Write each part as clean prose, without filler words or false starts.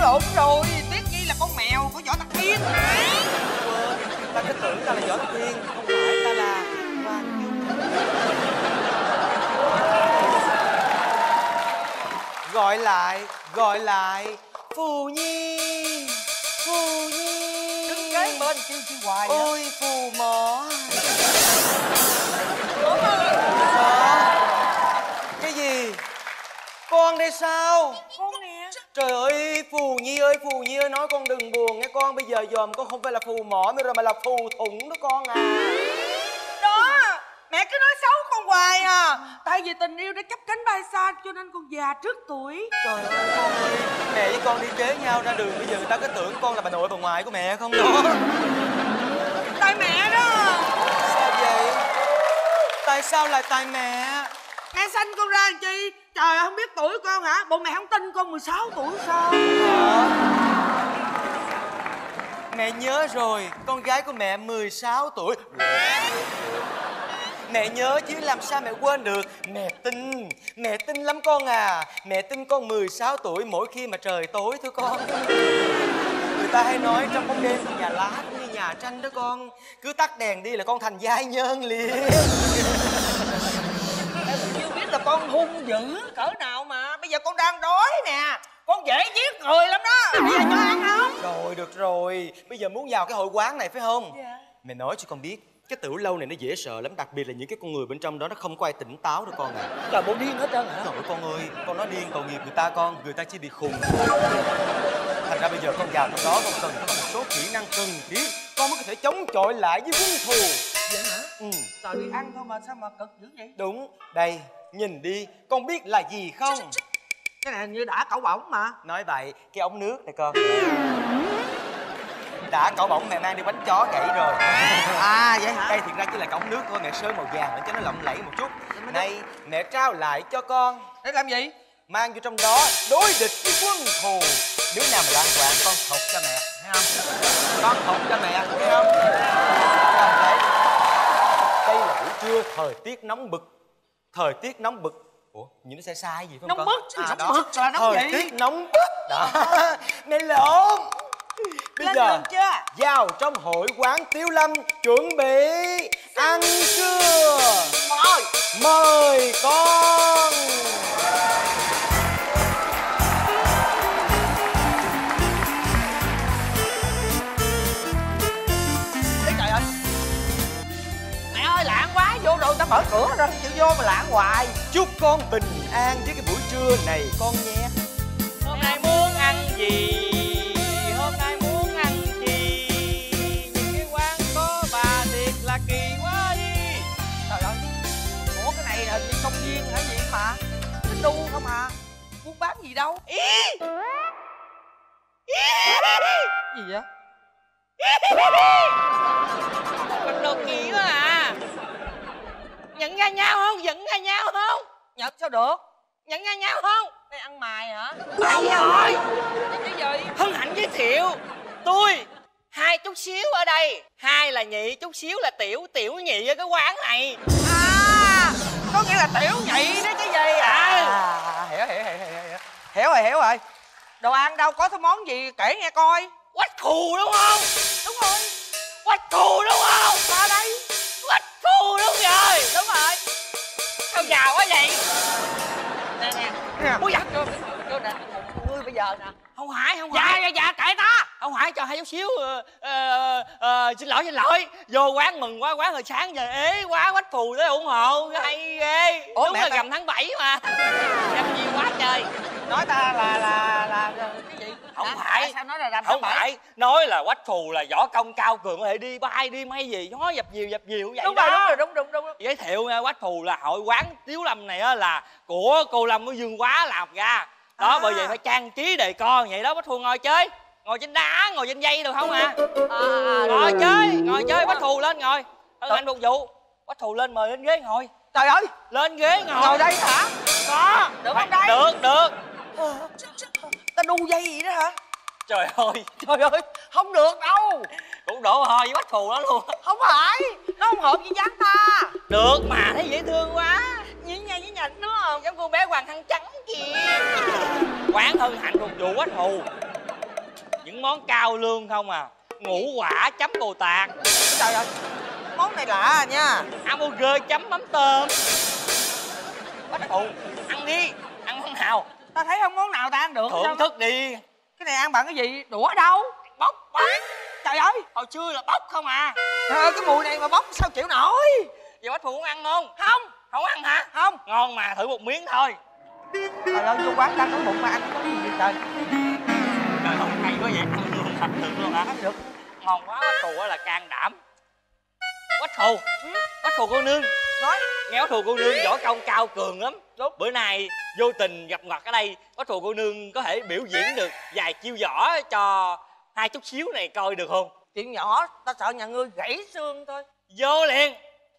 lộn rồi. Tuyết Nhi là con mèo của Võ Tắc Thiên. Quên, ta cứ tưởng ta là Võ Tắc Thiên, không phải, ta là Hoàng Dung. Gọi lại Phù Nhi, Phù Nhi. Đứng kế bên kêu hoài. Ôi phù mỏ. Cái gì? Con đây sao? Con nè. Trời ơi Phù Nhi ơi, Phù Nhi ơi, nói con đừng buồn nghe con. Bây giờ dòm con không phải là phù mỏ nữa rồi mà là phù thủng đó con à. Đó, mẹ cứ nói xấu con hoài à. Tại vì tình yêu đã chấp cánh bay xa cho nên con già trước tuổi. Trời ơi con ơi, mẹ với con đi kế nhau ra đường bây giờ người ta cứ tưởng con là bà nội bà ngoại của mẹ không đó. Tại mẹ đó. Sao vậy? Tại sao lại tại mẹ? Mẹ sanh con ra làm chi? Trời ơi, không biết tuổi con hả? Bộ mẹ không tin con 16 tuổi sao? Mẹ nhớ rồi, con gái của mẹ 16 tuổi. Mẹ nhớ chứ làm sao mẹ quên được. Mẹ tin lắm con à. Mẹ tin con 16 tuổi mỗi khi mà trời tối thôi con. Người ta hay nói trong bóng đêm thì nhà lá cũng như nhà tranh đó con. Cứ tắt đèn đi là con thành giai nhân liền. Em chưa biết là con hung dữ cỡ nào mà. Bây giờ con đang đói nè. Con dễ giết người lắm đó. Bây giờ cho ăn không? Rồi được rồi. Bây giờ muốn vào cái hội quán này phải không? Dạ. Mẹ nói cho con biết, cái tiểu lâu này nó dễ sợ lắm. Đặc biệt là những cái con người bên trong đó nó không có ai tỉnh táo đâu con à. Trời, bộ điên hết trơn hả? Trời ơi con ơi, con nói điên tội nghiệp người ta con. Người ta chỉ bị khùng. Thành ra bây giờ con vào trong đó con cần có một số kỹ năng cần thiết, con mới có thể chống chọi lại với quân thù. Vậy hả? Ừ. Trời, đi ăn thôi mà sao mà cực dữ vậy? Đúng. Đây, nhìn đi, con biết là gì không? Cái này hình như đã cẩu bỏng mà. Nói vậy, cái ống nước này con. Đã cẩu bỏng mẹ mang đi bánh chó gãy rồi. À vậy hả? Đây thiệt ra chỉ là cái ống nước thôi, mẹ sơn màu vàng để cho nó lộng lẫy một chút. Này, mẹ trao lại cho con. Để làm gì? Mang vô trong đó đối địch với quân thù. Đứa nào mà loạn quạng con thọc cho mẹ, thấy không? Con thọc cho mẹ, thấy không? Đấy. Đây là buổi trưa, thời tiết nóng bực. Thời tiết nóng bực. Ủa, nhìn nó sai sai gì phải không Nóng con? bức chứ, nóng bực là nóng thời gì? tiết nóng bức. Đó, mẹ lộn. Bây Lên giờ đường chưa? vào trong hội quán Tiếu Lâm chuẩn bị ăn trưa. Mời con. Thế trời ơi. Mẹ ơi, lạng quá, vô rồi ta mở cửa ra chịu vô mà lạng hoài. Chúc con bình an với cái buổi trưa này con nhé. Hôm nay muốn ăn gì? Hôm nay muốn ăn gì? Những cái quán có bà thiệt là kỳ quá đi. Trời ơi. Ủa cái này là hình như công viên hả gì mà? Cái đu không à? Muốn bán gì đâu? Ý! Gì vậy? Mặc đồ kỳ quá à. Nhận ra nhau không? Nhận ra nhau không? Nhập sao được? Nhận ra nhau không? Đây ăn mài hả? Mày rồi. Cái gì? Hân hạnh giới thiệu tôi hai chút xíu ở đây, hai là nhị, chút xíu là tiểu, tiểu nhị ở cái quán này. À, có nghĩa là tiểu nhị đấy chứ gì à? Hiểu rồi. Đồ ăn đâu có cái món gì kể nghe coi. Quách thù đúng không? Đúng rồi. Quách thù đúng không? Ở đây. Quách thù đúng rồi. Đúng rồi. Sao giàu quá vậy? Nè. Ui dạ. Vô nè. Ngươi bây giờ nè. Không phải. Dạ kệ ta. Không phải, cho hai chút xíu. Xin lỗi. Vô quán mừng quá, quán hồi sáng giờ ế quá, Quách thù tới ủng hộ. Hay ghê. Ủa, đúng mẹ là ta... rằm tháng 7 mà. Em nhiều quá trời. Nói ta là cái gì? Không phải. Sao nói là rằm Không phải, nói là Quách thù là võ công cao cường, có thể đi bay đi mấy gì, nó dập dìu vậy. Đúng đó. rồi, đúng. Giới thiệu nha, Quách thù là hội quán Tiếu Lâm này á là của cô Lâm của Dương Quá làm ra. Đó, bởi vậy phải trang trí đề con vậy đó. Quách thù ngồi chơi, ngồi trên đá, ngồi trên dây được không à? Ngồi chơi, Quách thù lên ngồi. Anh phục vụ. Quách thù lên, mời lên ghế ngồi. Trời ơi, lên ghế ngồi. Ngồi đây hả? Có. Được không đây? Được. Ta đu dây gì đó hả? Trời ơi, không được đâu. cũng đổ hôi với Quách thù đó luôn. Không phải, nó không hợp với dáng ta. Được mà, thấy dễ thương quá. Nhí nha nhí đúng không? Giống cô bé Hoàng Thăng Trắng kìa. Quán Hân Hạnh phục vụ Quách thù. Những món cao lương không à. Ngũ quả chấm bồ tạt. Trời ơi, món này lạ nha. Hamburger chấm mắm tôm. Bách Thù, ăn đi. Ăn món nào? Ta thấy không món nào ta ăn được. Thưởng thức đi. Cái này ăn bằng cái gì? Đũa ở đâu? Bóc bán. Trời ơi, Hồi xưa là bóc không à. trời ơi, cái mùi này mà bóc sao chịu nổi. Giờ Bách Thù muốn ăn không? Không. Không ăn hả? Không. Ngon mà, thử một miếng thôi. Trời ơi, vô quán đang có bụng mà ăn có gì vậy trời. Trời ơi, hay quá vậy. Ăn luôn, thật được luôn hả? Ăn được. Ngon quá. Bách Thù là can đảm. Bách Thù. Bách Thù cô nương. Nói. Nghe Bách Thù cô nương võ công cao cường lắm. Đúng. Bữa nay vô tình gặp mặt ở đây, Bách Thù cô nương có thể biểu diễn được vài chiêu võ cho hai chút xíu này coi được không? Chuyện nhỏ, ta sợ nhà ngươi gãy xương thôi. Vô liền.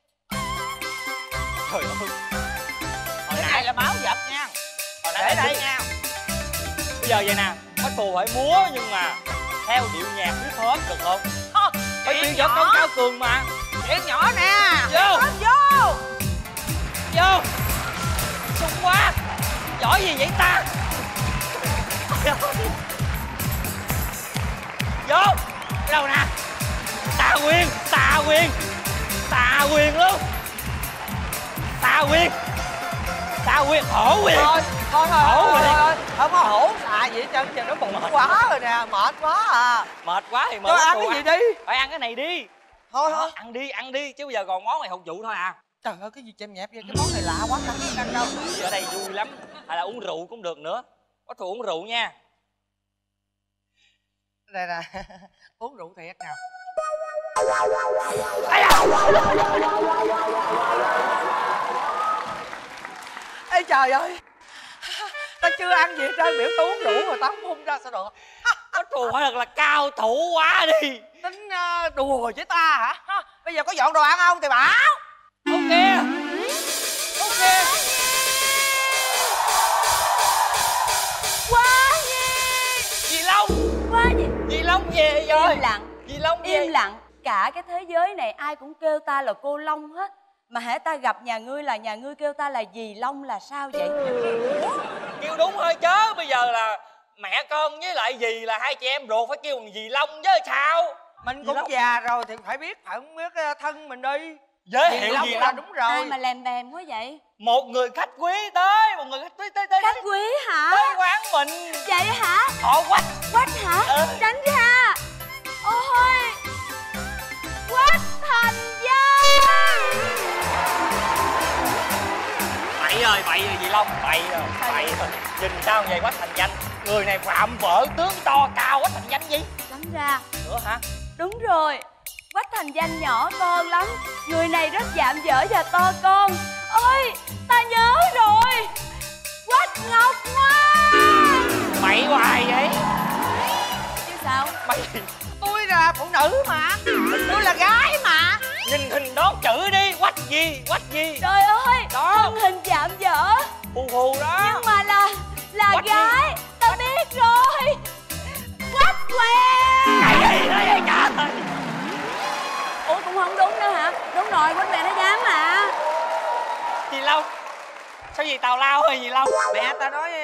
Trời ơi. Hồi Cái nãy này là báo vật nha. Hồi Để nãy đây nha. bây giờ vậy nè, Bách Thù phải múa nhưng mà theo điệu nhạc hip hop được không? Phải biểu võ công cao cường mà. Chuyện nhỏ nè. Vô. Vô. Vô. Sung quá. Giỏi gì vậy ta? Vô. Cái đâu nè. Tà quyền. Tà quyền. Tà quyền luôn. Tà quyền. Tà quyền. Hổ quyền. Thôi Hổ rồi thôi. Không có hổ xà gì hết trơn, giờ nó bụng quá rồi nè, mệt quá à. Mệt quá thì Cho ăn cái gì đi. Phải ăn cái này đi. Thôi. Ăn đi chứ bây giờ còn món này phục vụ thôi à. Trời ơi, cái gì chém nhẹp vậy, cái món này lạ quá, ăn đâu. Ở đây vui lắm. Hay là uống rượu cũng được nữa. Có Thù uống rượu nha. Đây nè. Uống rượu thiệt nào. Ê trời ơi, ta chưa ăn gì hết trơn, biểu tao uống rượu rồi tao không phun ra sao được. Có Thù phải thật là cao thủ quá đi. Tính đùa với ta hả? Bây giờ có dọn đồ ăn không thì bảo. Ok. Ok. Quá gì? Dì Long. Quá gì? Dì Long về rồi. Im lặng. Dì Long về. Im lặng. Cả cái thế giới này ai cũng kêu ta là cô Long hết. Mà hễ ta gặp nhà ngươi là nhà ngươi kêu ta là dì Long là sao vậy? Kêu đúng thôi chứ. Bây giờ là mẹ con với lại dì là hai chị em ruột, phải kêu bằng dì Long chứ sao. Mình cũng già rồi thì phải biết thân mình đi. Giới Dì thiệu Long dì là Long. đúng rồi. Ai mà lèm bèm quá vậy? Một người khách quý tới. Một người khách quý tới Khách quý hả? tới quán mình. Vậy hả? Họ quách. Quách hả? Ừ. Tránh ra. Ôi, Quách Thành Danh. Bậy rồi dì Long, bậy rồi. Nhìn sao vậy Quách Thành Danh? Người này phạm vỡ tướng to cao Quách Thành Danh gì? Tránh ra. Nữa hả? Đúng rồi, Quách Thành Danh nhỏ con lắm. Người này rất dạm dở và to con. Ôi, ta nhớ rồi. Quách Ngọc Ngoan. Bậy hoài vậy? Chứ sao? Bậy. Tôi là phụ nữ mà. Tôi là gái mà. Nhìn hình đón chữ đi. Quách gì? Quách gì? Trời ơi, Đó. thân hình dạm dở. Phù đó. Nhưng mà là Quách gái. Ta biết rồi. Quách què. Cái gì đó vậy trời? Ủa cũng không đúng nữa hả? Đúng rồi, Quách què nó dám mà. Dì Long. Sao gì tào lao hay dì Long? Mẹ ta nói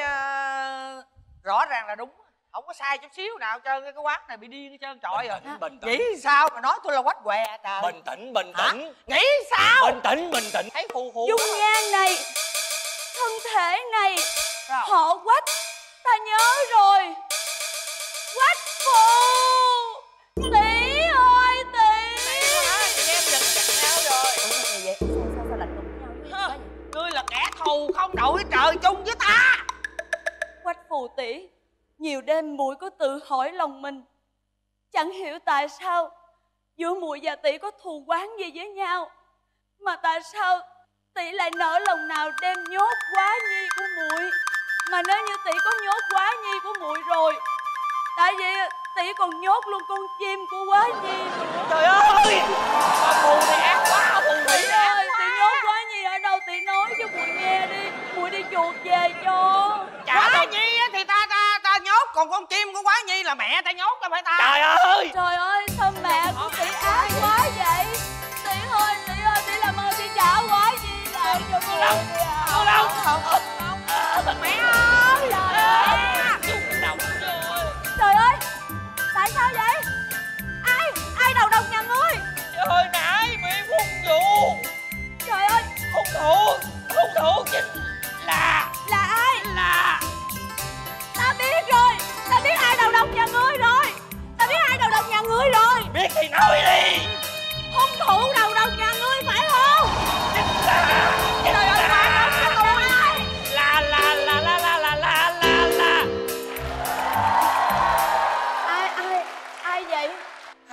rõ ràng là đúng, không có sai chút xíu nào trơn. Cái quán này bị điên hết trơn trọi rồi. Bình tĩnh. Nghĩ sao mà nói tôi là quách què trời. Bình tĩnh, bình Hả? tĩnh. Nghĩ sao? Bình tĩnh. Thấy phù Dung đó. nhan này, thân thể này, Sao? họ Quách. Ta nhớ rồi. Quách Phù. Tỷ ơi tỷ. Chị em giận chặt nhau rồi. Vậy sao lạnh lùng với nhau? Ngươi là kẻ thù không đội trời chung với ta. Quách Phù tỷ, nhiều đêm muội có tự hỏi lòng mình, chẳng hiểu tại sao giữa muội và tỷ có thù oán gì với nhau, mà tại sao tỷ lại nỡ lòng nào đem nhốt Quá Nhi của muội. Mà nếu như tỷ có nhốt Quá Nhi của muội rồi, tại vì tỷ còn nhốt luôn con chim của Quá Nhi nữa. Trời ơi. Phù thì ác quá. Phù Tỷ thì ác. ơi, tỷ nhốt Quá Nhi ở đâu tỷ nói cho muội nghe đi, muội đi chuột về cho. Quá Nhi á thì ta nhốt, còn con chim của Quá Nhi là mẹ ta nhốt đâu phải ta. Trời ơi. Trời ơi, sao mẹ của tỷ ác quá vậy? Tỷ ơi, tỷ làm ơn tỷ trả Quá Nhi lại cho muội đi ạ. Mẹ ơi. Trời ơi,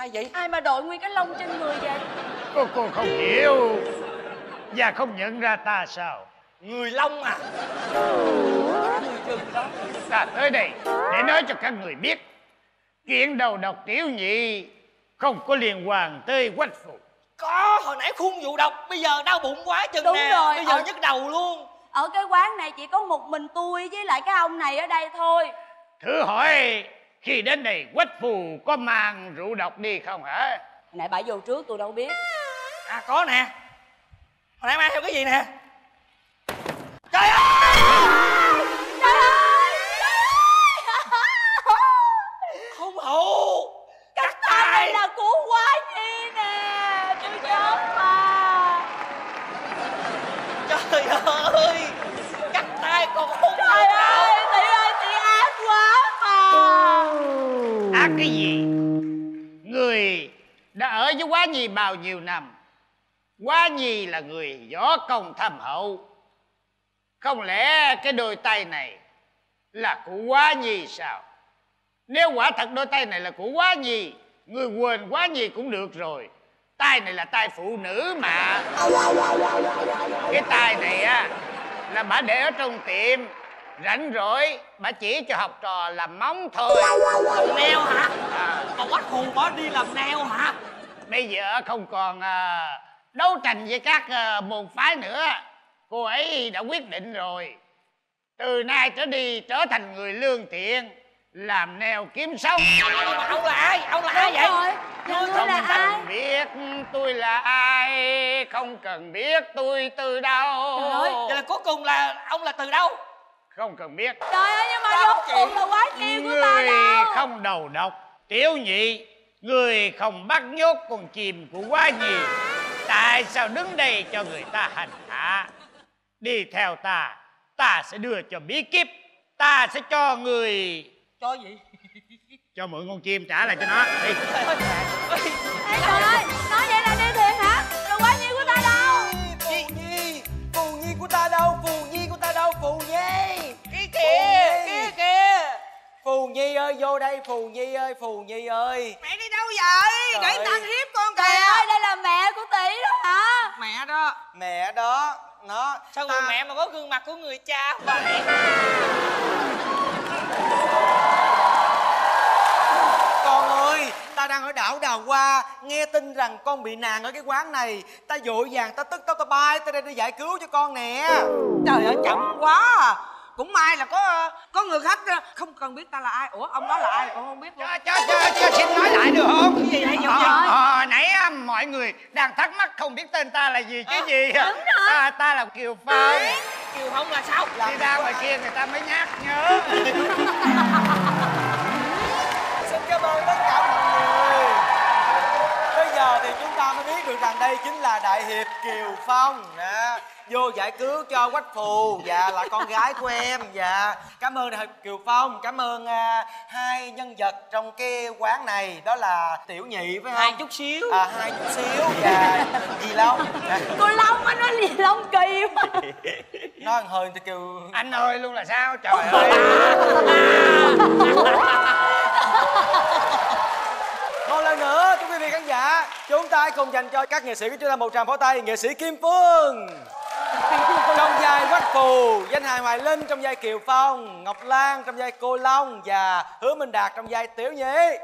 Ai vậy? Ai mà đội nguyên cái lông trên người vậy? Cô không hiểu và không nhận ra ta sao? Người Long à? Người rừng đó. Ta tới đây để nói cho các người biết chuyện đầu độc Tiểu Nhị không có liên quan tới Quách Phù. Có, hồi nãy khuôn vụ độc, bây giờ đau bụng quá chừng Đúng nè. rồi, bây giờ nhức đầu luôn. Ở cái quán này chỉ có một mình tôi với lại cái ông này ở đây thôi. Thử hỏi khi đến đây Quách Phù có mang rượu độc đi không hả? Hồi nãy bả vô trước tôi đâu biết. À có nè. Hồi nãy mang theo cái gì nè? Trời ơi! Trời ơi! Không hổ! Cắt Tay tay! này là của Quá Nhi nè. Tôi nhớ mà. Trời ơi! Cắt tay còn không Trời được đâu. ơi, tỷ ác quá mà. Ác cái gì? Người đã ở với Quá Nhi bao nhiêu năm. Quá Nhi là người võ công thâm hậu. Không lẽ cái đôi tay này là của Quá Nhi sao? Nếu quả thật đôi tay này là của Quá Nhi, người quên Quá Nhi cũng được rồi. Tay này là tay phụ nữ mà. Cái tay này á là bà để ở trong tiệm, rảnh rỗi bà chỉ cho học trò làm móng thôi. Làm neo hả? Mà Quách Phù bỏ đi làm neo hả? Bây giờ không còn đấu tranh với các môn phái nữa. Cô ấy đã quyết định rồi, từ nay trở đi trở thành người lương thiện, làm neo kiếm sống. Nhưng mà ông là ai? Ông là ai vậy? Rồi, Không ngươi là ai? cần biết tôi là ai, không cần biết tôi từ đâu. Trời ơi, Vậy là cuối cùng là ông là từ đâu? Không cần biết. trời ơi, nhưng mà Sao rốt chị? cuộc là Quá Nhi của ta Người đâu? không đầu độc Tiểu Nhị, người không bắt nhốt con chim của Quá Nhi, tại sao đứng đây cho người ta hành hạ? Đi theo ta, ta sẽ đưa cho bí kíp. Ta sẽ cho người Cho gì? cho mượn con chim trả lại cho nó đi. Ê, trời ơi, nói vậy là đi thiệt hả? Rồi Quá Nhi của ta đâu? Phù Nhi của ta đâu? Phù Nhi của ta đâu? Phù Nhi! Kia kìa! Kia kìa! Phù Nhi ơi, vô đây! Phù Nhi ơi, Phù Nhi ơi! Mẹ đi đâu vậy? Để người ta hiếp con Trời kìa. ơi, đây là mẹ của tỷ đó hả? Mẹ đó. Mẹ đó, nó... Sao người mẹ mà có gương mặt của người cha vậy? Con ơi, ta đang ở đảo Đào Hoa, nghe tin rằng con bị nạn ở cái quán này. Ta vội vàng, ta tức tốc, ta bay ta đây để giải cứu cho con nè. Trời ơi, chậm quá à. Cũng may là có người khách không cần biết ta là ai. Ủa, ông đó là ai? Con không biết luôn. Cho xin nói lại được không? Cái gì vậy? Hồi nãy mọi người đang thắc mắc không biết tên ta là gì chứ gì. Ta là Kiều Phong. Kiều Phong là sao? Đi ra ngoài kia người ta mới nhắc nhớ. Xin cảm ơn tất cả mọi người. Bây giờ thì chúng ta mới biết được rằng đây chính là Đại Hiệp Kiều Phong nè, vô giải cứu cho Quách Phù. Dạ, là con gái của em. Dạ, cảm ơn Đại Hiệp Kiều Phong. Cảm ơn hai nhân vật trong cái quán này, đó là Tiểu Nhị phải không? Hai chút xíu. Hai chút xíu và Dì Long. Cô Long, anh nói gì Long kỳ quá. Nói một hơi thì kêu Anh ơi luôn là sao? Trời ơi. một lần nữa, thưa quý vị khán giả, chúng ta hãy cùng dành cho các nghệ sĩ của chúng ta một tràng pháo tay. Nghệ sĩ Kim Phương trong vai Quách Phù, danh hài Hoài Linh trong vai Kiều Phong, Ngọc Lan trong vai Cô Long và Hứa Minh Đạt trong vai Tiểu Nhị.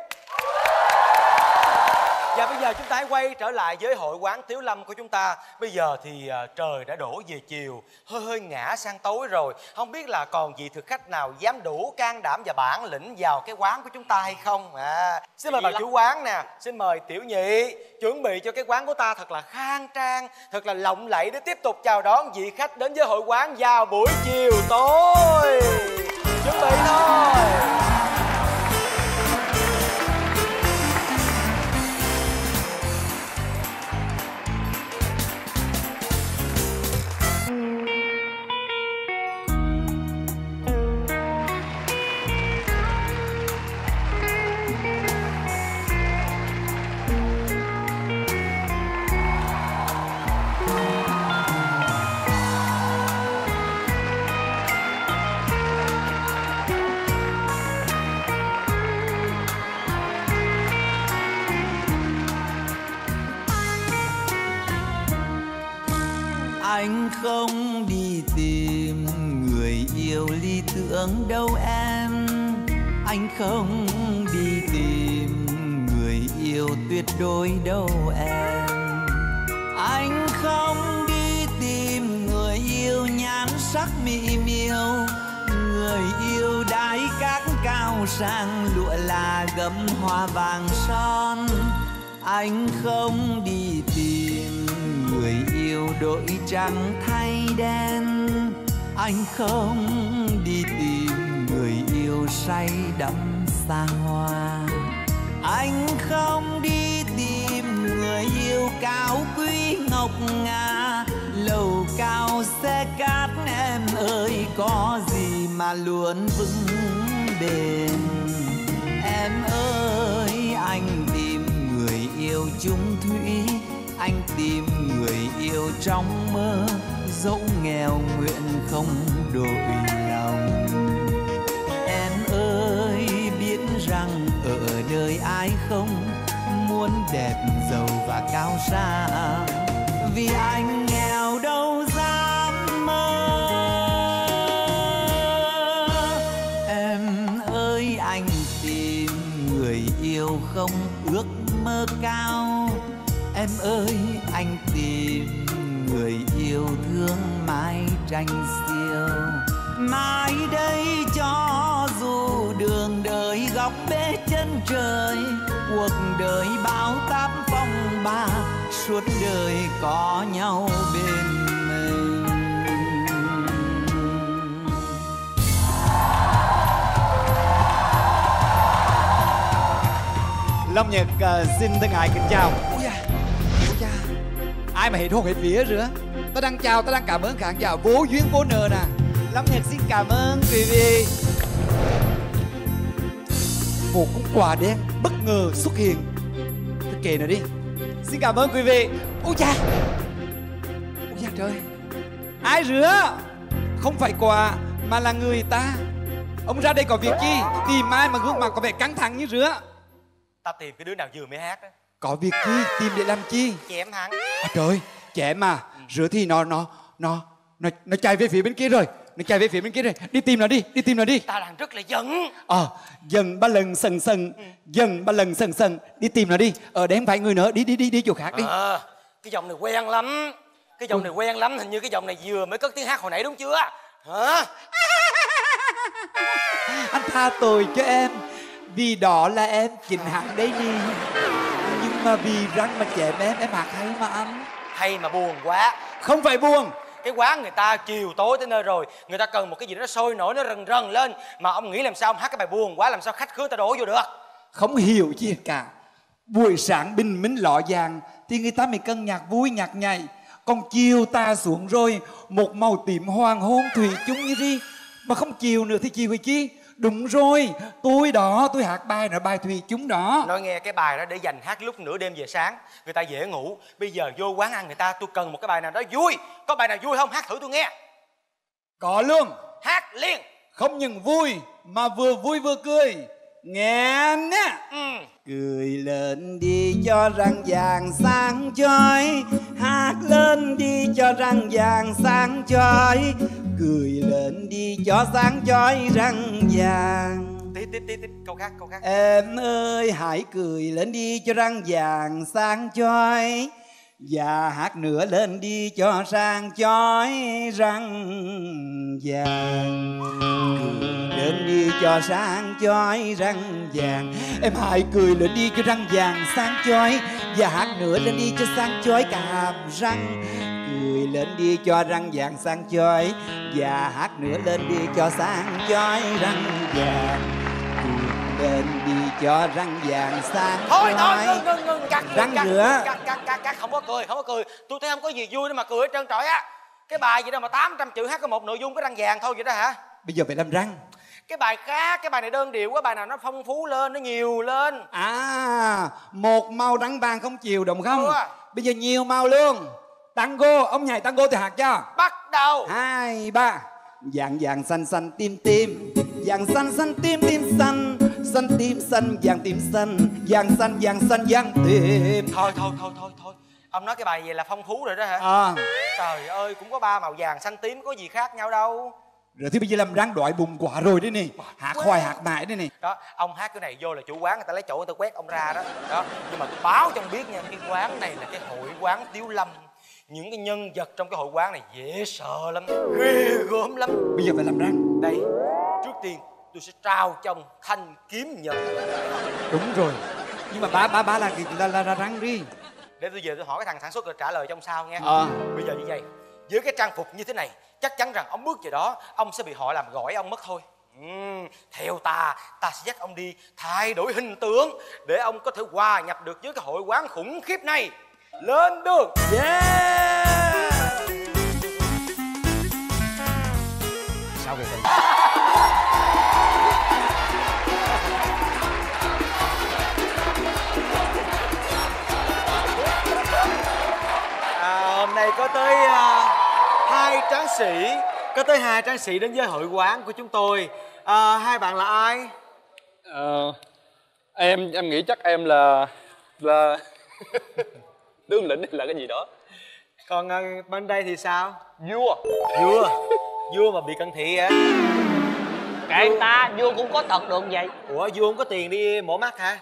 Và bây giờ chúng ta hãy quay trở lại với hội quán Tiếu Lâm của chúng ta. Bây giờ thì trời đã đổ về chiều, hơi ngã sang tối rồi. Không biết là còn vị thực khách nào dám đủ can đảm và bản lĩnh vào cái quán của chúng ta hay không? Xin mời bà chủ quán nè, xin mời Tiểu Nhị chuẩn bị cho cái quán của ta thật là khang trang, thật là lộng lẫy để tiếp tục chào đón vị khách đến với hội quán vào buổi chiều tối. Chuẩn bị thôi. thương đâu em. Anh không đi tìm người yêu tuyệt đối đâu em. Anh không đi tìm người yêu nhan sắc mỹ miều, người yêu đái các cao sang lụa là gấm hoa vàng son. Anh không đi tìm người yêu đổi trắng thay đen. Anh không đi tìm người yêu say đắm xa hoa. Anh không đi tìm người yêu cao quý ngọc ngà, lầu cao xe cát em ơi có gì mà luôn vững bền. Em ơi anh tìm người yêu chung thủy, anh tìm người yêu trong mơ, dẫu nghèo nguyện không đổi lòng. Em ơi biết rằng ở đời ai không muốn đẹp giàu và cao sang, vì anh nghèo đâu dám mơ. Em ơi anh tìm người yêu không ước mơ cao. Em ơi anh tìm người yêu thương mái tranh siêu. Mãi đây cho dù đường đời góc bế chân trời, cuộc đời bão táp phong ba, suốt đời có nhau bên mình. Lâm Nhật xin thân ái kính chào. Ôi da, ai mà hết hồn hết vía nữa. Ta đang chào, ta đang cảm ơn khán giả vô duyên vô nợ nè. Lâm Nhật xin cảm ơn quý vị. Một con quà đen bất ngờ xuất hiện. Tôi kể nó đi. Xin cảm ơn quý vị. Ôi da, ôi da trời, ai rửa? Không phải quà mà là người ta. Ông ra đây có việc chi? Tìm ai mà gương mặt có vẻ căng thẳng như rửa? Ta tìm cái đứa nào vừa mới hát đó. Có việc chi? Tìm để làm chi? Chém hắn. À trời, chém mà. Rửa thì nó chạy về phía bên kia rồi. Nó chạy về phía bên kia rồi. Đi tìm nó đi, đi tìm nó đi. Ta đang rất là giận. Dần ba lần sần sần, dần ba lần sần sần. Đi tìm nó đi. Ở đây không phải người nữa. Đi chỗ khác đi. Cái giọng này quen lắm. Cái giọng này quen lắm. Hình như cái giọng này vừa mới cất tiếng hát hồi nãy đúng chưa? Hả? Anh tha tội cho em, vì đó là em chính hẳn đấy đi. Nhưng mà vì răng mà chém em hát hay mà anh. Hay mà buồn quá. Không phải buồn. Cái quán người ta chiều tối tới nơi rồi, người ta cần một cái gì đó nó sôi nổi, nó rần rần lên. Mà ông nghĩ làm sao ông hát cái bài buồn quá, làm sao khách khứa ta đổ vô được. Không hiểu chi cả. Buổi sáng bình minh lọ vàng thì người ta mới cần nhạc vui nhạc nhảy. Còn chiều ta xuống rồi, một màu tím hoàng hôn thủy chung như đi. Mà không chiều nữa thì chiều hay chi? Đúng rồi, tôi hát bài là bài thủy chung đó. Nói nghe cái bài đó để dành hát lúc nửa đêm về sáng, người ta dễ ngủ. Bây giờ vô quán ăn người ta, tôi cần một cái bài nào đó vui. Có bài nào vui không? Hát thử tôi nghe. Có luôn. Hát liền. Không những vui mà vừa vui vừa cười. Nghe nè. Cười lên đi cho răng vàng sáng chói, hát lên đi cho răng vàng sáng chói. Cười lên đi cho sáng chói răng vàng. Tiếp câu khác. Em ơi hãy cười lên đi cho răng vàng sáng chói, và hát nữa lên đi cho sáng chói răng vàng. Cười lên đi cho sáng chói răng vàng. Em hãy cười lên đi cho răng vàng sáng chói, và hát nữa lên đi cho sáng chói cả hàm răng. Cười lên đi cho răng vàng sáng chói, và hát nữa lên đi cho sáng chói răng vàng. Cười lên đi cho răng vàng sáng Thôi chói. ngưng cắt rửa. Cắt không có cười. Tôi thấy không có gì vui đâu mà cười hết trơn trọi á. Cái bài gì đâu mà 800 chữ hát có một nội dung cái răng vàng thôi vậy đó hả? Bây giờ phải làm răng. Cái bài khác, cái bài này đơn điệu quá, bài nào nó phong phú lên, nó nhiều lên. Một màu răng vàng không chiều đúng không? Bây giờ nhiều màu luôn. Tango, ông nhảy tango thì hát cho. Bắt đầu. 2, 3. Vàng vàng xanh xanh tim tim, vàng xanh xanh tim tim xanh, xanh tim xanh vàng tim xanh, vàng xanh vàng tim. Thôi. Ông nói cái bài gì là phong phú rồi đó hả? Trời ơi, cũng có 3 màu vàng xanh tím, có gì khác nhau đâu. Rồi thì bây giờ làm răng đói bụng quá rồi đấy nè. Hát hoài hát mãi đấy nè. Đó, ông hát cái này vô là chủ quán người ta lấy chỗ người ta quét ông ra đó. Đó, nhưng mà tôi báo cho ông biết nha, cái quán này là cái hội quán Tiếu Lâm. Những cái nhân vật trong cái hội quán này dễ sợ lắm, ghê gớm lắm. Bây giờ phải làm răng. Đây, trước tiên tôi sẽ trao cho ông thanh kiếm nhật. Đúng rồi. Nhưng mà ba là răng đi. Để tôi về tôi hỏi cái thằng sản xuất rồi trả lời cho ông sau nha. Bây giờ như vậy, với cái trang phục như thế này, chắc chắn rằng ông bước về đó ông sẽ bị họ làm gọi ông mất thôi. Theo ta sẽ dắt ông đi thay đổi hình tượng để ông có thể hòa nhập được với cái hội quán khủng khiếp này. Lên đường. Yeah. Sao vậy? Hôm nay có tới hai tráng sĩ đến với hội quán của chúng tôi. Hai bạn là ai? Em nghĩ chắc em là tướng lĩnh hay là cái gì đó. Còn bên đây thì sao? Vua Vua mà bị cận thị hả? kệ anh ta, vua cũng có tật được vậy. Ủa vua không có tiền đi mổ mắt hả?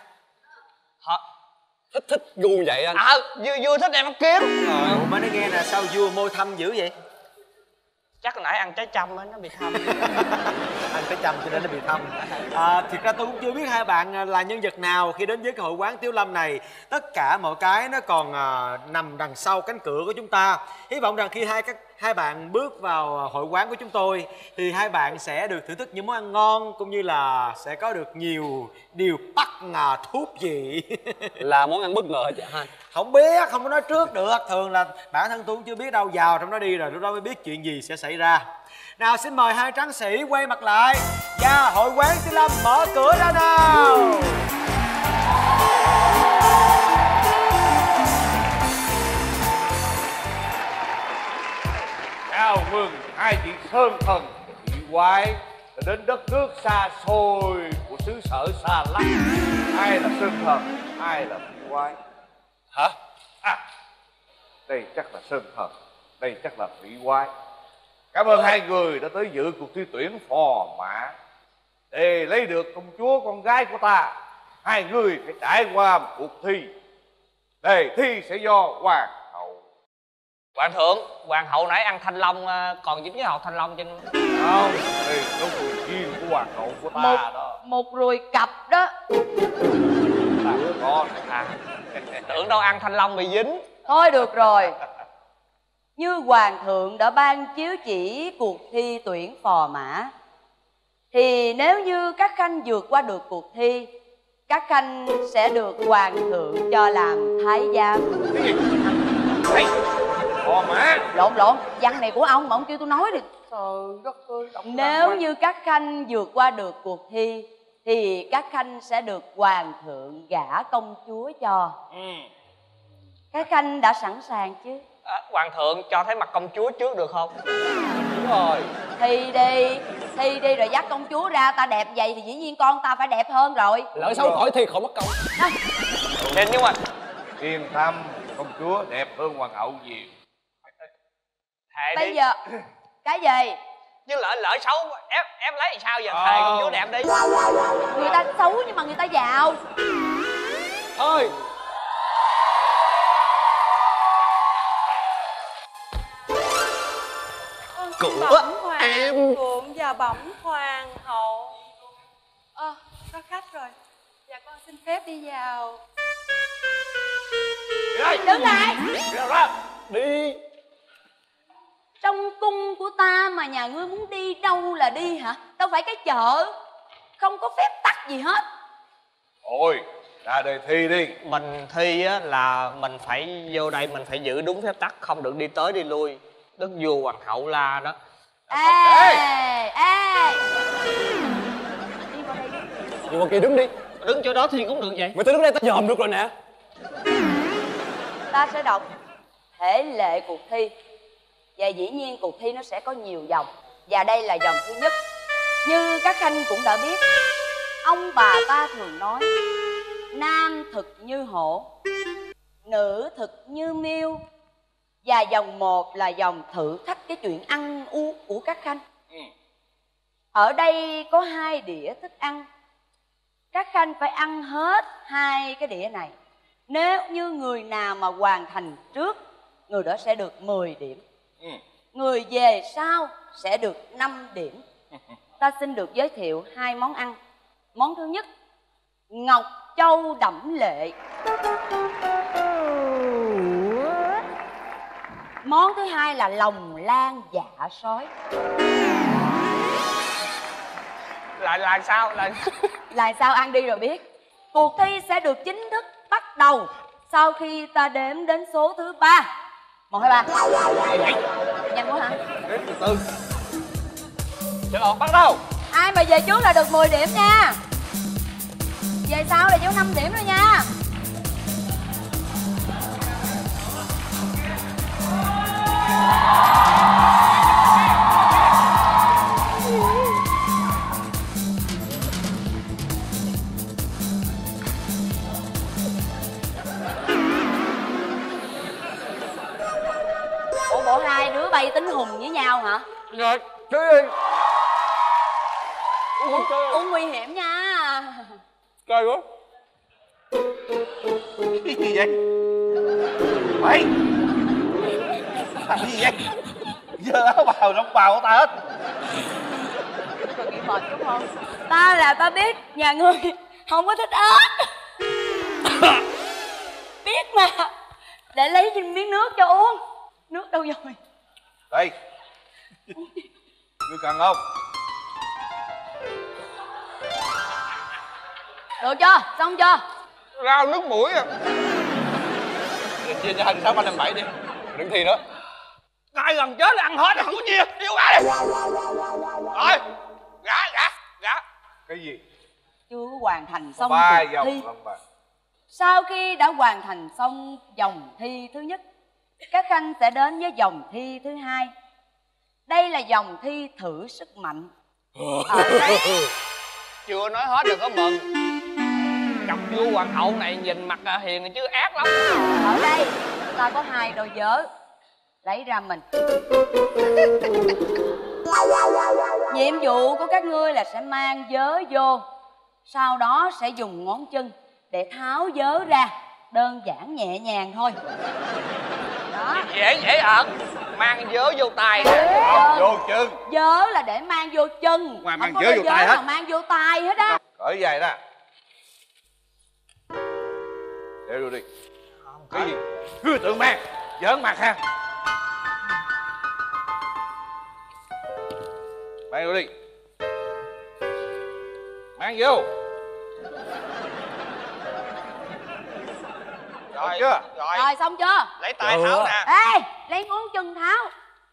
Thích gu vậy anh. Vua thích em ăn kiếm. Ủa mới nói nghe nè, sao vua môi thâm dữ vậy? Chắc hồi nãy ăn trái trăm á, nó bị thâm. Anh phải chăm cho nên nó bị thâm. Thiệt ra tôi cũng chưa biết hai bạn là nhân vật nào khi đến với cái hội quán Tiếu Lâm này. Tất cả mọi cái nó còn nằm đằng sau cánh cửa của chúng ta. Hy vọng rằng khi hai bạn bước vào hội quán của chúng tôi thì hai bạn sẽ được thưởng thức những món ăn ngon, cũng như là sẽ có được nhiều điều bất ngờ thú vị. Là món ăn bất ngờ hả chị hai? Không biết, không có nói trước được. Thường là bản thân tôi cũng chưa biết đâu, vào trong đó đi rồi lúc đó mới biết chuyện gì sẽ xảy ra. Nào xin mời hai tráng sĩ quay mặt lại và hội quán Tiếu Lâm mở cửa ra nào. Chào mừng hai vị sơn thần vị quái đã đến đất nước xa xôi của xứ sở xa lắc. Ai là sơn thần, ai là vị quái? Hả? Đây chắc là sơn thần, đây chắc là vị quái. Cảm ơn hai người đã tới dự cuộc thi tuyển phò mã để lấy được công chúa con gái của ta. Hai người phải trải qua một cuộc thi. Đề thi sẽ do hoàng hậu. Hoàng thượng, hoàng hậu nãy ăn thanh long còn dính cái hột thanh long trên. Không, đây là đồ riêng của hoàng hậu của ta đó. Một ruồi cặp đó. Ta có Tưởng đâu ăn thanh long bị dính. Thôi được rồi. Như hoàng thượng đã ban chiếu chỉ cuộc thi tuyển phò mã, thì nếu như các khanh vượt qua được cuộc thi, các khanh sẽ được hoàng thượng cho làm thái giám. phò mã. Lộn, văn này của ông mà ông kêu tôi nói đi. Trời đất ơi. Nếu như các khanh vượt qua được cuộc thi thì các khanh sẽ được hoàng thượng gả công chúa cho. Các khanh đã sẵn sàng chứ? Hoàng thượng cho thấy mặt công chúa trước được không? Đúng rồi. Thi đi rồi dắt công chúa ra. Ta đẹp vậy thì dĩ nhiên con ta phải đẹp hơn rồi. Lỡ xấu khỏi thi khỏi mất công. Nên nhưng mà Yên tâm, công chúa đẹp hơn hoàng hậu nhiều. thề Bây đi. giờ cái gì? Chứ lỡ xấu ép lấy thì sao giờ? Thề công chúa đẹp đi. Người ta xấu nhưng mà người ta giàu. Thôi. Của em Phượng và bẩm hoàng hậu. Có khách rồi. Dạ con xin phép đi vào. Đứng lại. Đi. Trong cung của ta mà nhà ngươi muốn đi đâu là đi hả? Đâu phải cái chợ. Không có phép tắc gì hết. Thôi, ra đề thi đi. Mình thi á là mình phải vô đây, mình phải giữ đúng phép tắc, không được đi tới đi lui. Đức vua hoàng hậu la đó. Ê. Đi vào đây đi. Nhưng mà kia đứng đi. Đứng chỗ đó thì cũng được vậy. Mày tới đứng đây tao dòm được rồi nè. Ta sẽ đọc thể lệ cuộc thi. Và dĩ nhiên cuộc thi nó sẽ có nhiều vòng. Và đây là vòng thứ nhất. Như các khanh cũng đã biết, ông bà ta thường nói nam thực như hổ, nữ thực như miêu. Và vòng 1 là vòng thử thách cái chuyện ăn uống của các khanh. Ở đây có 2 đĩa thức ăn. Các khanh phải ăn hết 2 cái đĩa này. Nếu như người nào mà hoàn thành trước, người đó sẽ được 10 điểm. Người về sau sẽ được 5 điểm. Ta xin được giới thiệu 2 món ăn. Món thứ nhất, ngọc châu đẫm lệ. Món thứ hai là lòng lan dạ sói. Là sao? Là sao ăn đi rồi biết. Cuộc thi sẽ được chính thức bắt đầu sau khi ta đếm đến số thứ 3. 1, 2, 3. Nhanh quá hả? Đếm từ từ. Chờ, bắt đầu. Ai mà về trước là được 10 điểm nha. Về sau là vô 5 điểm rồi nha. Ủa bộ 2 đứa bay tính hùng với nhau hả? Rồi, đi đi. Uống nguy hiểm nha. Trời ơi. Cái gì vậy? Mày làm gì vậy? Giờ áo bào trong bào của ta hết. Còn nghĩ mệt đúng không? Ta là ta biết nhà ngươi không có thích ớt. Biết mà. Để lấy miếng nước cho uống. Nước đâu rồi? Đây. Ngươi cần không? Được chưa? Xong chưa? Rau nước mũi à. Chia cho 2, 6, 3, 5, 7 đi. Đừng thi nữa. Ai gần chết là ăn hết rồi, không có chia. Đi qua đi. Rồi. Gã. Cái gì? Chưa có hoàn thành xong 3 cuộc vòng thi. lần bài. Sau khi đã hoàn thành xong vòng thi thứ nhất, các khanh sẽ đến với vòng thi thứ 2. Đây là vòng thi thử sức mạnh. Ở đây, Chưa nói hết đừng có mừng. Chọc vua hoàng hậu này nhìn mặt hiền chứ ác lắm. ở đây ta có 2 đôi vớ. Lấy ra mình. Nhiệm vụ của các ngươi là sẽ mang vớ vô. Sau đó sẽ dùng ngón chân để tháo vớ ra. Đơn giản nhẹ nhàng thôi. Đó. Dễ ợn. Mang vớ vô tay. Vô chân. Vớ là để mang vô chân. Ngoài mang không có vớ vô tay hết. mà mang vô tay hết á. Cởi giày ra. Để rồi đi. Cái gì? Ngươi tự mang. Giỡn mặt ha. Mang vô đi. Mang vô. Rồi chưa? Rồi xong chưa? Lấy tay tháo nè. Ê, lấy ngón chân tháo.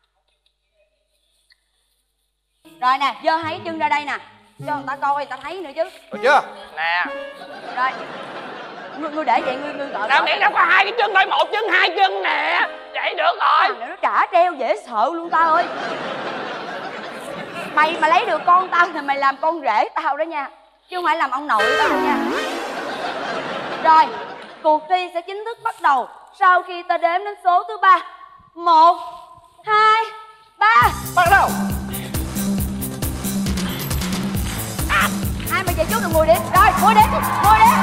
Rồi nè, giơ 2 chân ra đây nè. Cho người ta coi, người ta thấy nữa chứ. Rồi chưa? Nè. Rồi. Ngươi để vậy, ngươi gọi. Đâu miễn đâu có 2 cái chân thôi, 1 chân 2 chân nè. Vậy được rồi. Nó trả treo dễ sợ luôn ta ơi. Mày mà lấy được con tao thì mày làm con rể tao đó nha. Chứ không phải làm ông nội tao đâu nha. Rồi, cuộc thi sẽ chính thức bắt đầu sau khi ta đếm đến số thứ 3. 1, 2, 3. Bắt đầu. Ai mà về trước được 10 điểm. Rồi, 10 điểm, 10 điểm.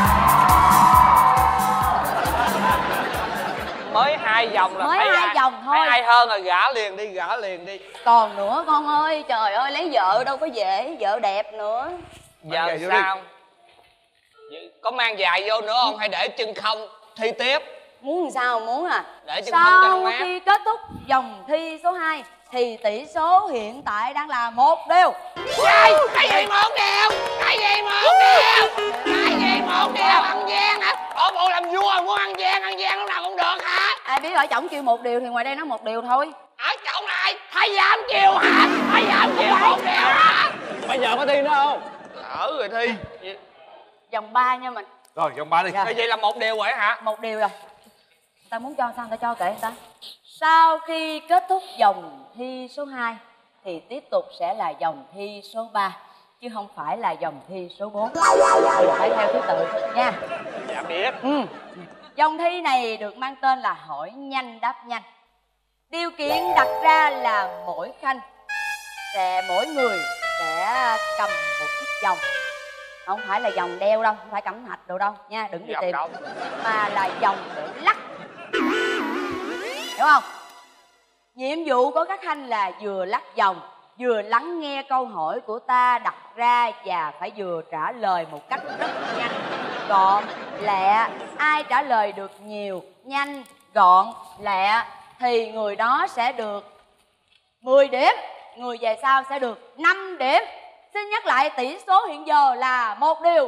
Mới 2 vòng là Mới thấy 2 vòng thôi. Thấy ai hơn rồi gã liền đi. Còn nữa con ơi, trời ơi, lấy vợ đâu có dễ, vợ đẹp nữa. Giờ giày vô sao? Có mang giày vô nữa không hay để chân không thi tiếp? Muốn làm sao muốn à? Để chân không cho nó Sau mát. khi kết thúc vòng thi số 2 thì tỷ số hiện tại đang là 1-1. Cái gì mà không đều? Cái gì mà không đều? Cái gì mà không đều? Ăn gian hả? Bộ làm vua muốn ăn gian lúc nào cũng được hả? Ai biết ở chổng kêu 1 điều thì ngoài đây nó 1 điều thôi. Ở chỗ này thầy dám kêu hả? Thầy dám kêu 1 điều hả? Bây giờ có thi nữa không? Rồi thi. Vòng 3 nha mình. Rồi vòng 3 đi. Vậy là 1 điều rồi hả? 1 điều rồi. Ta muốn cho sao ta cho kệ người ta. Sau khi kết thúc vòng thi số 2 thì tiếp tục sẽ là vòng thi số 3 chứ không phải là vòng thi số 4. Phải theo thứ tự nha. Dạ biết. Vòng thi này được mang tên là hỏi nhanh đáp nhanh. Điều kiện đặt ra là mỗi người sẽ cầm một chiếc vòng. Không phải là vòng đeo đâu, không phải cẩm thạch đồ đâu nha, đừng đi tìm đâu. Mà là vòng để lắc, hiểu không? Nhiệm vụ của các anh là vừa lắc vòng, vừa lắng nghe câu hỏi của ta đặt ra và phải vừa trả lời một cách rất nhanh, gọn, lẹ. Ai trả lời được nhiều, nhanh, gọn, lẹ thì người đó sẽ được 10 điểm, người về sau sẽ được 5 điểm. Xin nhắc lại tỷ số hiện giờ là 1-1.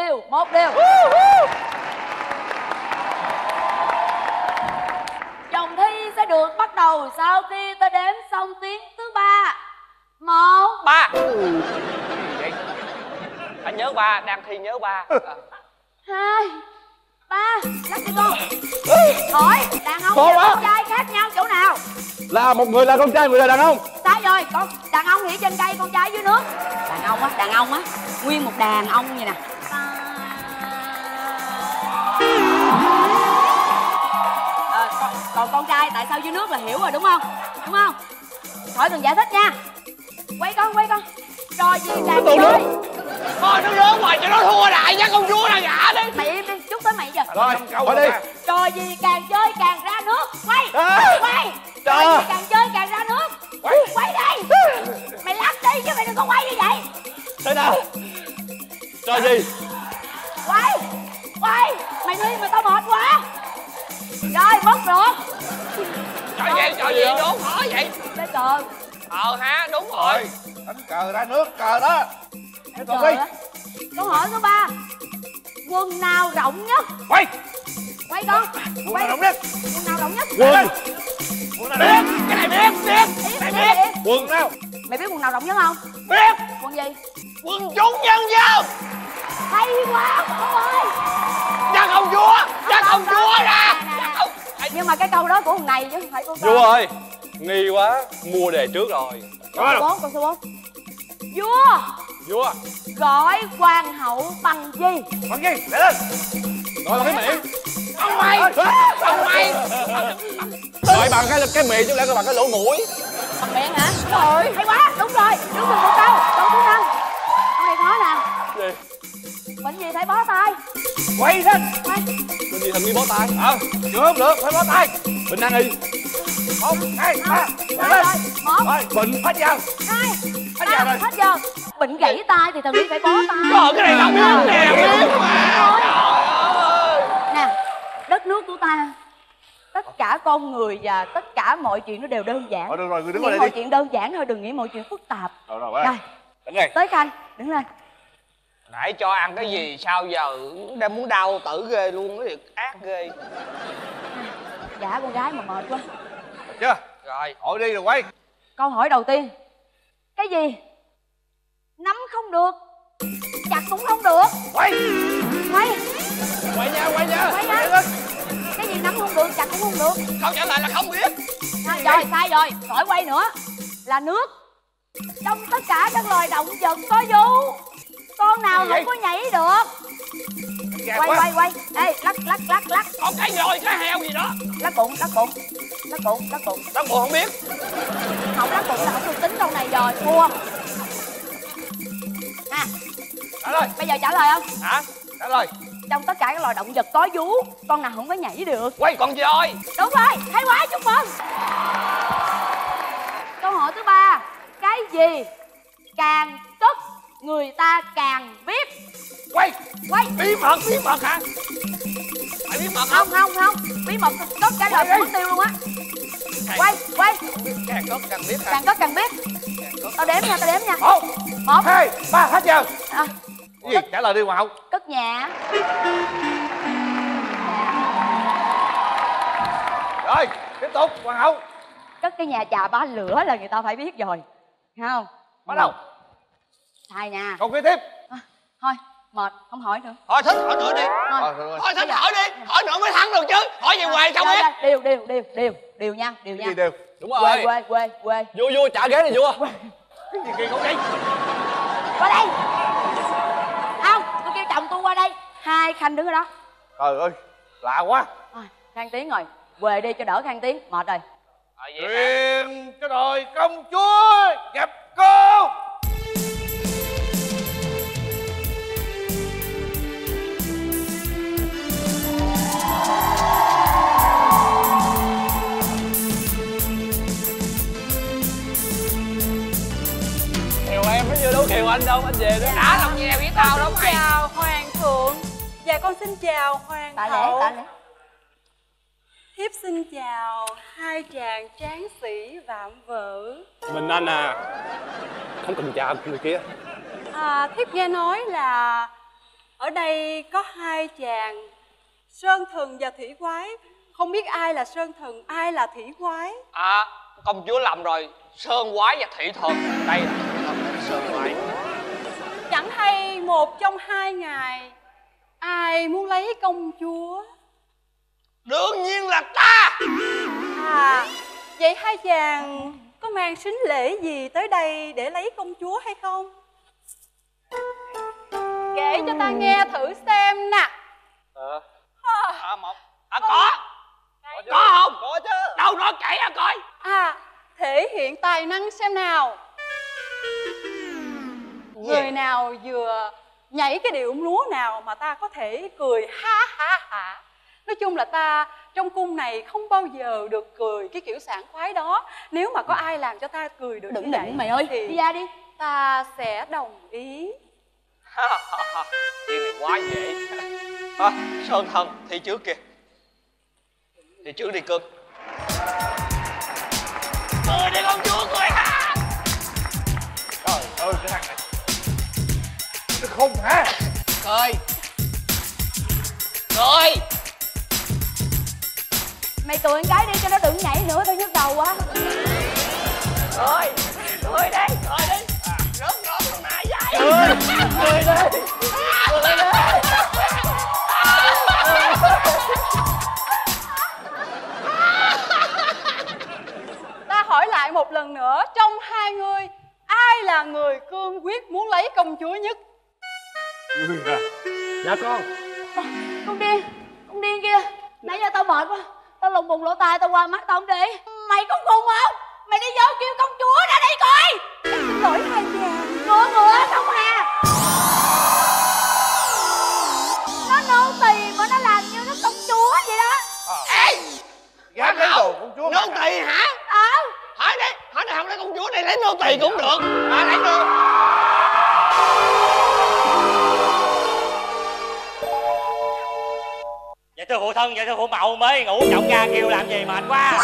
Vòng thi sẽ được bắt đầu sau khi ta đếm xong tiếng thứ 3. 1 3. Anh nhớ 3, đang thi nhớ 3. 2 3. Lắc đi con. Hỏi đàn ông và con trai khác nhau chỗ nào? Là một người là con trai, một người là đàn ông. Sai rồi, con đàn ông thì trên cây, con trai dưới nước. Đàn ông á, nguyên một đàn ông như nè. Còn con trai tại sao dưới nước là hiểu rồi đúng không? Đúng không? Hỏi đừng giải thích nha. Quay con. Trò gì càng chơi? Thôi nó lớn ngoài cho nó thua đại nha, con vua là gã đi. Mày im đi, chút tới mày giờ. Rồi, hỏi đi. Trò gì càng chơi càng ra nước? Quay. Trò gì càng chơi càng ra nước? Quay đi. Mày lắc đi chứ mày đừng có quay như vậy. Thế nào? Trò gì? Quay. Mày đi mà tao mệt quá. Rồi mất rồi. Trò gì đúng hỏi vậy? Chơi cờ. Ha, đúng rồi. Đánh cờ ra nước, cờ đó. Đánh cờ á. Câu hỏi số 3. Quần nào rộng nhất? Quay con. Quần nào rộng nhất? Quần nào rộng nhất? Quần nào biết? Cái này biết. Quần nào? Mày biết quần nào rộng nhất không? Biết. Quần gì? Quần chúng nhân dân. Hay quá con ơi. Chắc ông vua ra. Nhưng mà cái câu đó của thằng này chứ không phải của con. Vua ơi, nghi quá, mua đề trước rồi. Con số 4. Vua gọi hoàng hậu bằng gì? Bằng gì? Để lên. Gọi bằng cái miệng. Ông mày. Gọi bằng cái miệng chứ không lẽ gọi bằng cái lỗ mũi. Bằng miệng hả? Rồi. Hay quá, đúng rồi. Đúng rồi một câu. Câu thứ 5. Câu này khó nè. Gì? Bệnh gì phải bó tay? Quay lên. Bệnh gì thành đi bó tay? Chưa không được, phải bó tay. Bệnh nan y. 1, 2, 3. Rồi. 1. Bệnh hết giờ. 2. Hết giờ. Bệnh gãy tay thì thằng Lý phải bó tay. Trời, cái này tao biết nè, biết mà. Nè, đất nước của ta, tất cả con người và tất cả mọi chuyện nó đều đơn giản. Được rồi, người đứng nghĩ đây mọi đi. chuyện đơn giản thôi, đừng nghĩ mọi chuyện phức tạp. Rồi. Đứng đây. Tới Khanh, đứng lên. Nãy cho ăn cái gì sao giờ đang muốn đau tử ghê luôn, cái việc ác ghê. Dạ con gái mà mệt quá. Được chưa? Rồi, hỏi đi rồi quay. Câu hỏi đầu tiên. Cái gì nắm không được, chặt cũng không được? Quay nha. Cái gì nắm không được, chặt cũng không được? Câu trả lời là không biết. Rồi, sai rồi, khỏi quay nữa. Là nước. Trong tất cả các loài động vật có vú, con nào không có nhảy được? Quay. Ê, lắc. Còn cái nhồi, cái heo gì đó. Lắc bụng. Lắc bộ không biết. Không lắc bụng là không được tính câu này rồi, thua. Nè, Trả lời. bây giờ trả lời không? Hả? Trả lời. Trong tất cả các loài động vật có vú, con nào không có nhảy được? Quay con voi. Đúng rồi, hay quá, chúc mừng. Câu hỏi thứ 3. Cái gì càng cất người ta càng biết? Quay. Bí mật hả? Phải bí mật không? Không. Bí mật cất cả đời không mất tiêu luôn á. Quay. Càng cất càng biết hả? Càng cất càng biết. Tao đếm nha. 1, 2, 3, hết giờ. Gì? Trả lời đi Hoàng hậu. Cất nhà. Rồi, tiếp tục Hoàng hậu. Cất cái nhà chà bá lửa là người ta phải biết rồi, thấy không? Bắt đầu. Sai nha. Câu kế tiếp. Thôi mệt, không hỏi nữa. Thôi thích hỏi nữa đi. Thôi thích hỏi đi. Hỏi nữa mới thắng được chứ. Hỏi gì hoài sao biết. Điều nha. Cái gì đều? Đúng rồi. Quê. Vua trả ghế này vua. Cái gì kỳ cậu vậy? Qua đây. Không, tôi kêu chồng tôi qua đây. Hai Khanh đứng ở đó. Trời ơi, lạ quá. Khang Tiến rồi, về đi cho đỡ Khang Tiến, mệt rồi. Truyền cho đời công chúa gặp cô. đâu, anh về đó. Đã lòng nghe biết tao đâu mày. Chào hoàng thượng. Dạ con xin chào hoàng hậu. Tạ lễ. Thiếp xin chào hai chàng tráng sĩ vạm vỡ. Mình anh à. Không cần chào người kia. Thiếp nghe nói là ở đây có hai chàng sơn thần và thủy quái. Không biết ai là sơn thần, ai là thủy quái. Công chúa lầm rồi. Sơn quái và thủy thần. Đây là thủy thần, đây là sơn quái. Chẳng hay một trong hai ngài ai muốn lấy công chúa? Đương nhiên là ta. Vậy hai chàng có mang sính lễ gì tới đây để lấy công chúa hay không? Kể cho ta nghe thử xem nè. Có không? Có chứ. Đâu nói kể coi. Thể hiện tài năng xem nào. Người nào vừa nhảy cái điệu múa nào mà ta có thể cười ha ha ha. Nói chung là ta trong cung này không bao giờ được cười cái kiểu sảng khoái đó. Nếu mà có ai làm cho ta cười được Đừng như định vậy mày ơi, thì đi ra đi. ta sẽ đồng ý. Chuyện này quá dễ. Sơn thần thì trước kìa. Thì trước đi cưng. Cười đi công chúa, cười ha. Trời ơi cái thằng này nó khùng hả? Cười. Cười. Mày cười một cái đi cho nó đừng nhảy nữa, tao nhức đầu quá. Cười. Cười đi. Cười đi. Rớt rồi nãy vậy. Cười đi. Cười đi. Ta hỏi lại một lần nữa, trong hai người ai là người cương quyết muốn lấy công chúa nhất? Người à? Dạ con. Con điên kia. Nãy giờ tao mệt quá, tao lùng bùng lỗ tai, tao qua mắt tao không đi. Mày có khùng không? Mày đi vô kêu công chúa ra đây coi. Em xin lỗi hai chàng. Ngựa không à. Nó nô tỳ mà nó làm như nó công chúa vậy đó. Ê! Dám lấy đồ công chúa. Nô tỳ hả? Hỏi đi, hỏi này không lấy công chúa này lấy nô tỳ cũng được. Lấy được. Vậy thưa phụ thân, vậy thưa phụ mẫu mới ngủ trọng ra kêu làm gì mệt quá.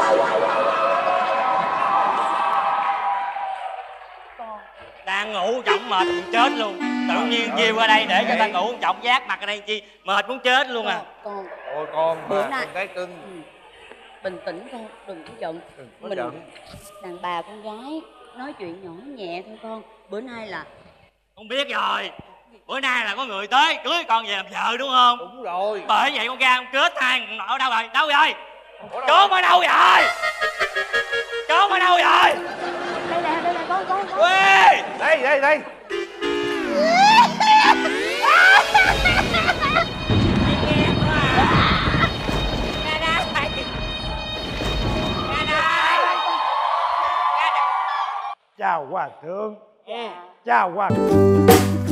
Đang ngủ trọng mệt muốn chết luôn. Tự nhiên kêu qua đây để cho ta ngủ trọng giác mặt ở đây chi mệt muốn chết luôn à. Con Ôi con bữa mà nay con gái cưng. bình tĩnh con, đừng có giận. Đừng có giận. Đàn bà con gái nói chuyện nhỏ nhẹ thôi con. Bữa nay là Con biết rồi. Bữa nay là có người tới cưới con về làm vợ đúng không? Đúng rồi. Bởi vậy con ra con kết hai ở đâu rồi? Đâu rồi? Trốn ở đâu rồi? Trốn ở đâu rồi? đây nè con. Ê! Đây. Chào hoàng thượng. Chào hoàng thượng.